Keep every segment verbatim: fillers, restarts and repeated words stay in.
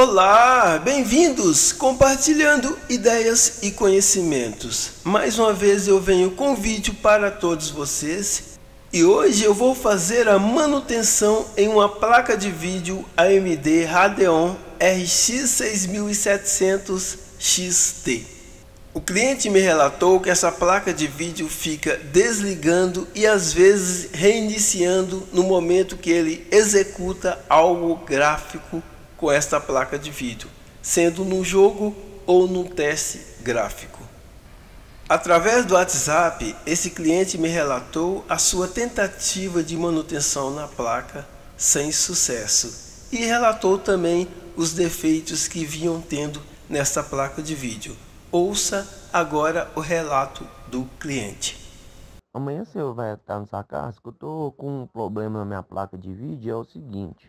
Olá, bem-vindos, compartilhando ideias e conhecimentos. Mais uma vez eu venho com vídeo para todos vocês e hoje eu vou fazer a manutenção em uma placa de vídeo A M D Radeon R X seis mil e setecentos X T. O cliente me relatou que essa placa de vídeo fica desligando e às vezes reiniciando no momento que ele executa algo gráfico com esta placa de vídeo, sendo no jogo ou no teste gráfico. Através do WhatsApp, esse cliente me relatou a sua tentativa de manutenção na placa sem sucesso e relatou também os defeitos que vinham tendo nesta placa de vídeo. Ouça agora o relato do cliente. Amanhã você vai estar na sua casa, que eu tô com um problema na minha placa de vídeo, é o seguinte.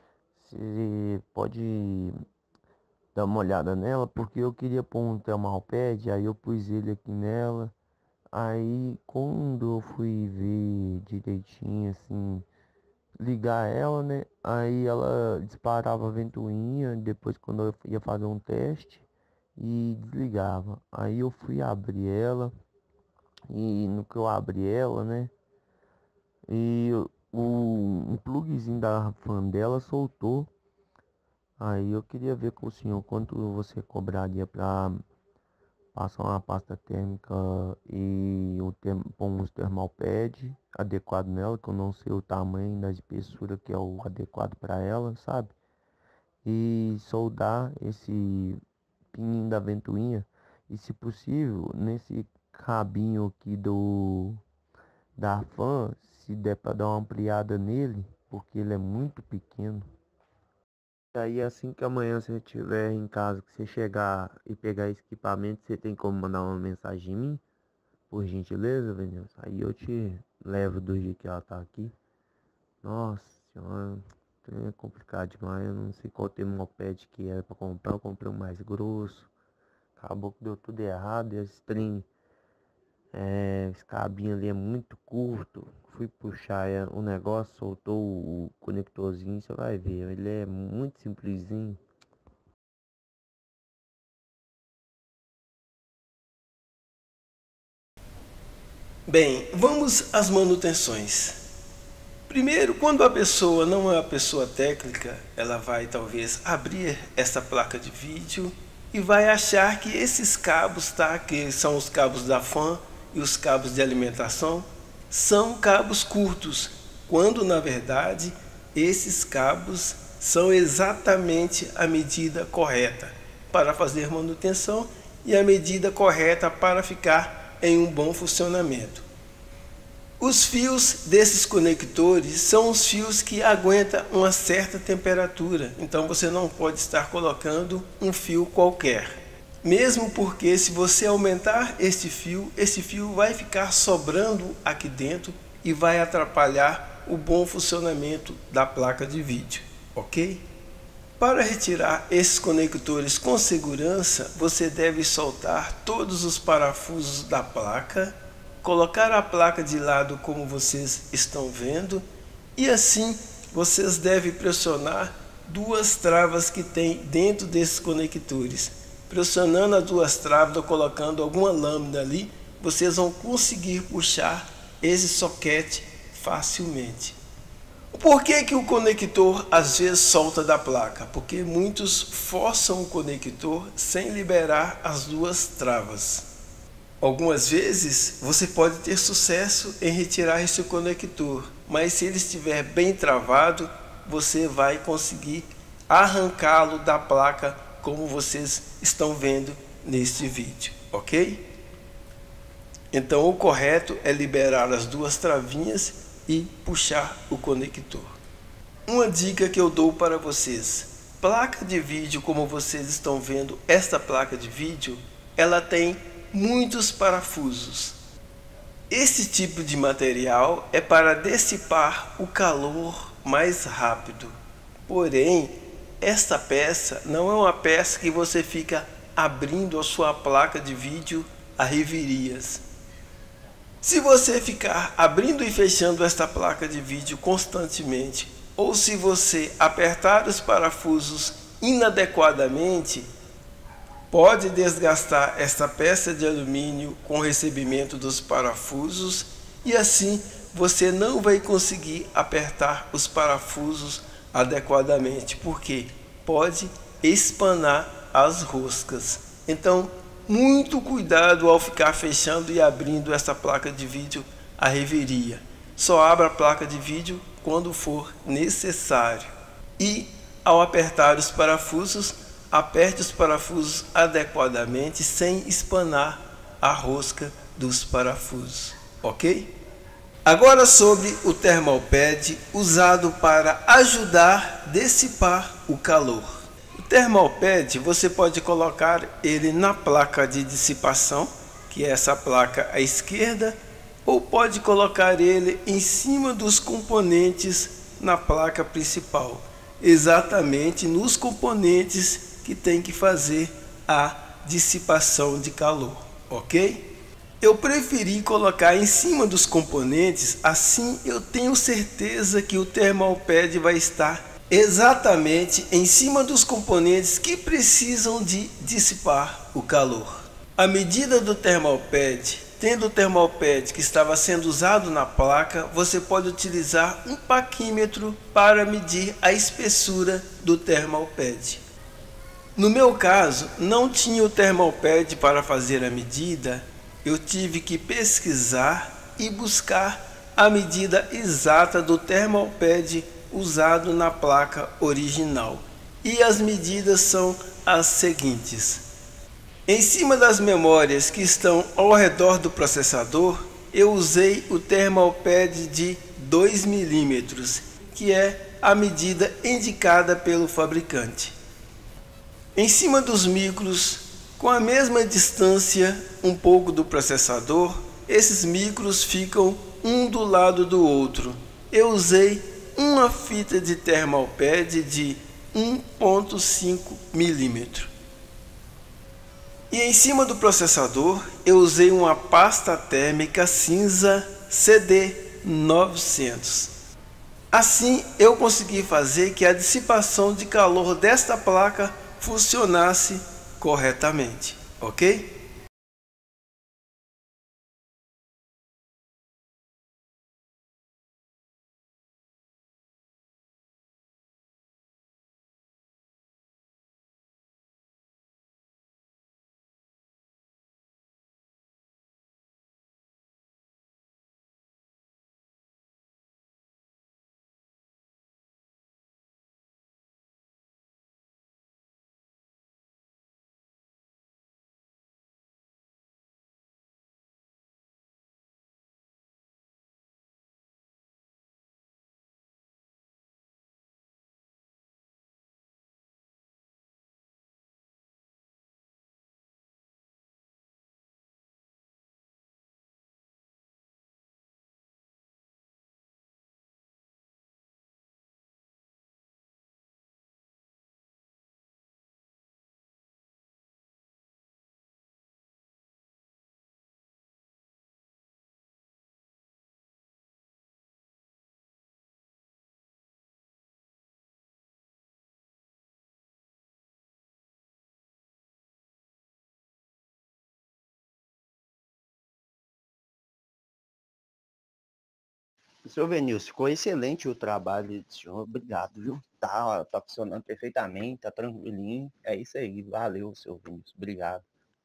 Você pode dar uma olhada nela, porque eu queria pôr um thermalpad, aí eu pus ele aqui nela. Aí quando eu fui ver direitinho, assim, ligar ela, né? Aí ela disparava a ventoinha, depois quando eu ia fazer um teste, e desligava. Aí eu fui abrir ela, e no que eu abri ela, né? E o um plugzinho da fan dela soltou. Aí eu queria ver com o senhor quanto você cobraria para passar uma pasta térmica e o term, pôr uns thermalpad adequado nela, que eu não sei o tamanho da espessura que é o adequado para ela, sabe? E soldar esse pininho da ventoinha e, se possível, nesse cabinho aqui do da fan, se der para dar uma ampliada nele, porque ele é muito pequeno. Aí assim que amanhã você estiver em casa, que você chegar e pegar esse equipamento, você tem como mandar uma mensagem em mim, por gentileza, Vinícius? Aí eu te levo do jeito que ela tá aqui. Nossa senhora, é complicado demais, eu não sei qual thermalpad que era para comprar, eu comprei um mais grosso. Acabou que deu tudo errado, e esse trem, é, esse cabinho ali é muito curto. Fui puxar o negócio, soltou o conectorzinho, você vai ver, ele é muito simplesinho. Bem, vamos às manutenções. Primeiro, quando a pessoa não é uma pessoa técnica, ela vai talvez abrir essa placa de vídeo e vai achar que esses cabos, tá, que são os cabos da fan e os cabos de alimentação, são cabos curtos, quando na verdade esses cabos são exatamente a medida correta para fazer manutenção e a medida correta para ficar em um bom funcionamento. Os fios desses conectores são os fios que aguentam uma certa temperatura, então você não pode estar colocando um fio qualquer. Mesmo porque se você aumentar este fio, esse fio vai ficar sobrando aqui dentro e vai atrapalhar o bom funcionamento da placa de vídeo, ok? Para retirar esses conectores com segurança, você deve soltar todos os parafusos da placa, colocar a placa de lado como vocês estão vendo, e assim vocês devem pressionar duas travas que tem dentro desses conectores. Pressionando as duas travas ou colocando alguma lâmina ali, vocês vão conseguir puxar esse soquete facilmente. Por que que o conector às vezes solta da placa? Porque muitos forçam o conector sem liberar as duas travas. Algumas vezes você pode ter sucesso em retirar esse conector, mas se ele estiver bem travado, você vai conseguir arrancá-lo da placa, como vocês estão vendo neste vídeo, ok? Então o correto é liberar as duas travinhas e puxar o conector. Uma dica que eu dou para vocês: placa de vídeo, como vocês estão vendo, esta placa de vídeo, ela tem muitos parafusos. Esse tipo de material é para dissipar o calor mais rápido. Porém, esta peça não é uma peça que você fica abrindo a sua placa de vídeo a revirias. Se você ficar abrindo e fechando esta placa de vídeo constantemente, ou se você apertar os parafusos inadequadamente, pode desgastar esta peça de alumínio com o recebimento dos parafusos e assim você não vai conseguir apertar os parafusos adequadamente, porque pode espanar as roscas. Então, muito cuidado ao ficar fechando e abrindo essa placa de vídeo à reveria. Só abra a placa de vídeo quando for necessário. E ao apertar os parafusos, aperte os parafusos adequadamente sem espanar a rosca dos parafusos, ok? Agora sobre o thermal pad usado para ajudar a dissipar o calor. O thermal pad você pode colocar ele na placa de dissipação, que é essa placa à esquerda, ou pode colocar ele em cima dos componentes na placa principal, exatamente nos componentes que tem que fazer a dissipação de calor, ok? Eu preferi colocar em cima dos componentes, assim eu tenho certeza que o thermal pad vai estar exatamente em cima dos componentes que precisam de dissipar o calor. A medida do thermal pad, tendo o thermal pad que estava sendo usado na placa, você pode utilizar um paquímetro para medir a espessura do thermal pad. No meu caso, não tinha o thermal pad para fazer a medida. Eu tive que pesquisar e buscar a medida exata do thermal pad usado na placa original. E as medidas são as seguintes. Em cima das memórias que estão ao redor do processador, eu usei o thermal pad de dois milímetros, que é a medida indicada pelo fabricante. Em cima dos micros, com a mesma distância um pouco do processador, esses micros ficam um do lado do outro. Eu usei uma fita de thermal pad de um ponto cinco milímetros. E em cima do processador, eu usei uma pasta térmica cinza C D novecentos. Assim, eu consegui fazer que a dissipação de calor desta placa funcionasse corretamente, ok? Senhor Venilson, ficou excelente o trabalho do senhor. Obrigado, viu? Tá, tá funcionando perfeitamente, tá tranquilinho. É isso aí. Valeu, senhor Venilson. Obrigado.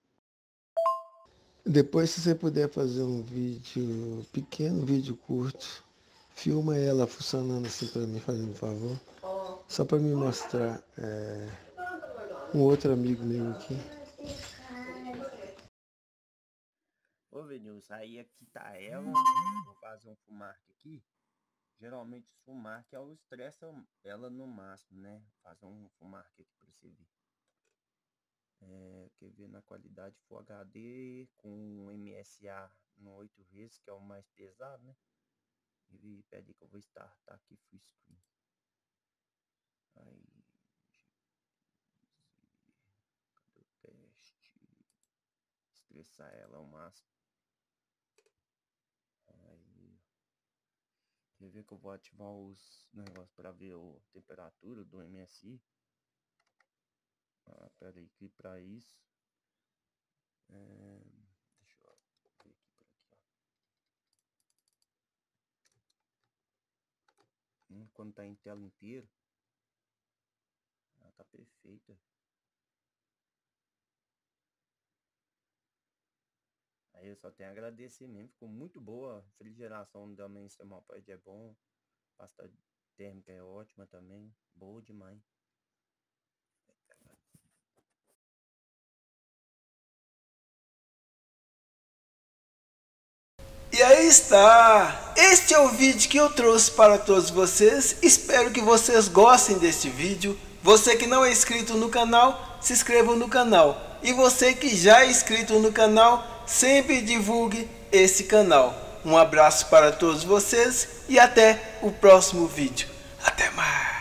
Depois, se você puder fazer um vídeo pequeno, um vídeo curto, filma ela funcionando assim para mim, fazendo um favor. Só para me mostrar é, um outro amigo meu aqui. Ô, Venilson, aí aqui tá ela. Vou fazer um fumarque aqui. Geralmente o fumarque é o estressa ela no máximo, né? Fazer um fumarque aqui pra você ver. É, quer ver na qualidade Full H D com M S A no oito vezes, que é o mais pesado, né? E pede que eu vou startar aqui full screen. Aí, cadê o teste? Estressar ela ao máximo. Aí, quer ver que eu vou ativar os negócios para ver a temperatura do M S I? Espera aí que para isso. É, deixa eu ver aqui por aqui, ó. Hum, quando tá em tela inteira, ela tá perfeita. Aí eu só tenho a agradecer mesmo, ficou muito boa. A refrigeração da minha Thermopad é bom. Pasta térmica é ótima também, boa demais. E aí está! Este é o vídeo que eu trouxe para todos vocês. Espero que vocês gostem deste vídeo. Você que não é inscrito no canal, se inscreva no canal. E você que já é inscrito no canal, sempre divulgue esse canal. Um abraço para todos vocês e até o próximo vídeo. Até mais!